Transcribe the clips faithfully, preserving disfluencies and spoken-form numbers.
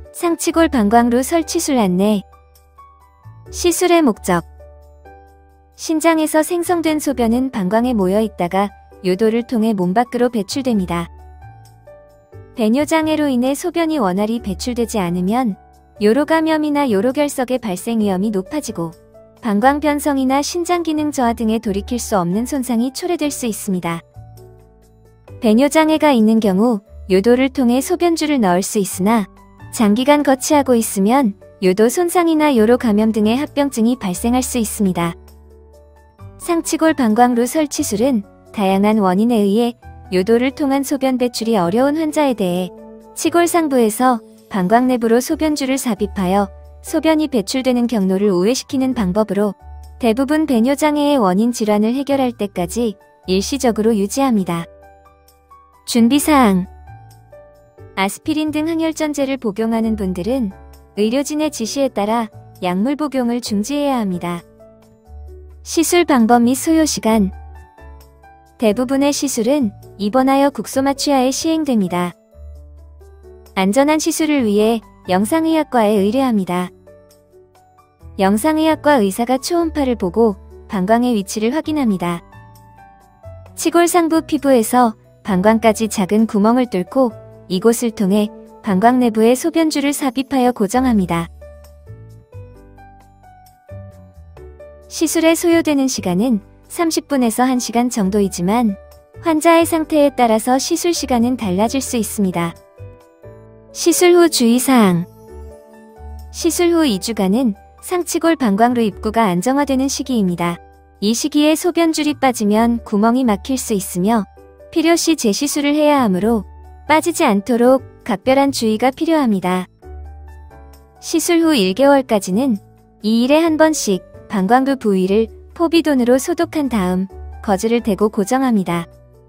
상치골 방광루 설치술 안내. 시술의 목적. 신장에서 생성된 소변은 방광에 모여 있다가 요도를 통해 몸 밖으로 배출됩니다. 배뇨장애로 인해 소변이 원활히 배출되지 않으면 요로감염이나 요로결석의 발생 위험이 높아지고 방광 변성이나 신장 기능 저하 등에 돌이킬 수 없는 손상이 초래될 수 있습니다. 배뇨장애가 있는 경우 요도를 통해 소변줄을 넣을 수 있으나 장기간 거치하고 있으면 요도 손상이나 요로 감염 등의 합병증이 발생할 수 있습니다. 상치골 방광루 설치술은 다양한 원인에 의해 요도를 통한 소변 배출이 어려운 환자에 대해 치골 상부에서 방광 내부로 소변줄을 삽입하여 소변이 배출되는 경로를 우회시키는 방법으로 대부분 배뇨장애의 원인 질환을 해결할 때까지 일시적으로 유지합니다. 준비사항. 아스피린 등 항혈전제를 복용하는 분들은 의료진의 지시에 따라 약물 복용을 중지해야 합니다. 시술 방법 및 소요시간. 대부분의 시술은 입원하여 국소마 취하에 시행됩니다. 안전한 시술을 위해 영상의학과에 의뢰합니다. 영상의학과 의사가 초음파를 보고 방광의 위치를 확인합니다. 치골 상부 피부에서 방광까지 작은 구멍을 뚫고 이곳을 통해 방광 내부에 소변줄을 삽입하여 고정합니다. 시술에 소요되는 시간은 삼십 분에서 한 시간 정도이지만 환자의 상태에 따라서 시술 시간은 달라질 수 있습니다. 시술 후 주의사항. 시술 후 이 주간은 상치골 방광루 입구가 안정화되는 시기입니다. 이 시기에 소변줄이 빠지면 구멍이 막힐 수 있으며 필요시 재시술을 해야 하므로 빠지지 않도록 각별한 주의가 필요합니다. 시술 후 일 개월까지는 이 일에 한 번씩 방광루 부위를 포비돈으로 소독한 다음 거즈를 대고 고정합니다.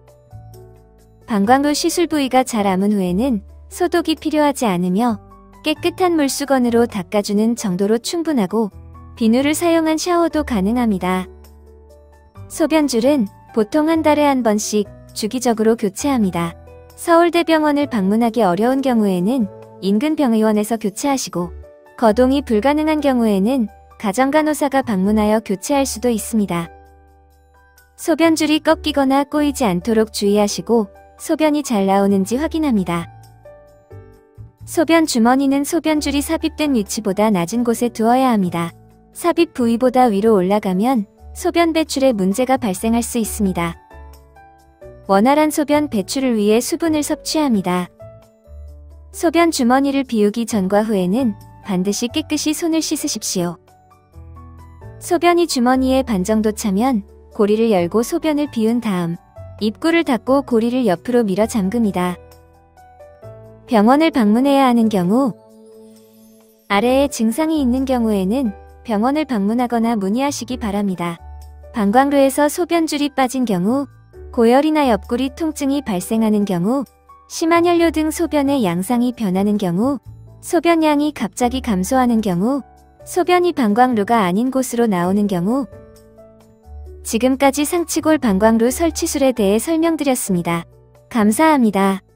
방광루 시술 부위가 잘 아문 후에는 소독이 필요하지 않으며 깨끗한 물수건으로 닦아주는 정도로 충분하고 비누를 사용한 샤워도 가능합니다. 소변줄은 보통 한 달에 한 번씩 주기적으로 교체합니다. 서울대병원을 방문하기 어려운 경우에는 인근 병의원에서 교체하시고 거동이 불가능한 경우에는 가정간호사가 방문하여 교체할 수도 있습니다. 소변줄이 꺾이거나 꼬이지 않도록 주의하시고 소변이 잘 나오는지 확인합니다. 소변 주머니는 소변줄이 삽입된 위치보다 낮은 곳에 두어야 합니다. 삽입 부위보다 위로 올라가면 소변 배출에 문제가 발생할 수 있습니다. 원활한 소변 배출을 위해 수분을 섭취합니다. 소변 주머니를 비우기 전과 후에는 반드시 깨끗이 손을 씻으십시오. 소변이 주머니에 반 정도 차면 고리를 열고 소변을 비운 다음 입구를 닫고 고리를 옆으로 밀어 잠급니다. 병원을 방문해야 하는 경우. 아래에 증상이 있는 경우에는 병원을 방문하거나 문의하시기 바랍니다. 방광루에서 소변줄이 빠진 경우, 고열이나 옆구리 통증이 발생하는 경우, 심한 혈뇨 등 소변의 양상이 변하는 경우, 소변량이 갑자기 감소하는 경우, 소변이 방광루가 아닌 곳으로 나오는 경우. 지금까지 상치골 방광루 설치술에 대해 설명드렸습니다. 감사합니다.